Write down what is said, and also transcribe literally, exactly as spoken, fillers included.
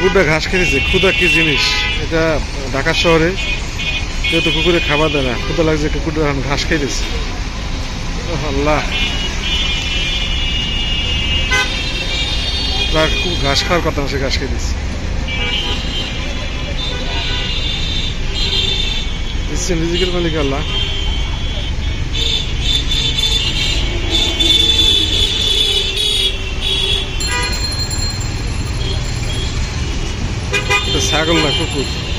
কুকুরটা ঘাস খেয়েছে। ক্ষুধা কি জিনিস এটা ঢাকা শহরে কেউ তো কুকুরে খাবার দেয় না, ক্ষুধা লাগছে কুকুরটা এখন ঘাস খাইতেছে। আল্লাহ, ঘাস খাওয়ার কথা না, সে ঘাস খাইতেছে। রিজিকের মালিক আল্লাহ। ছাগল না কুকুর।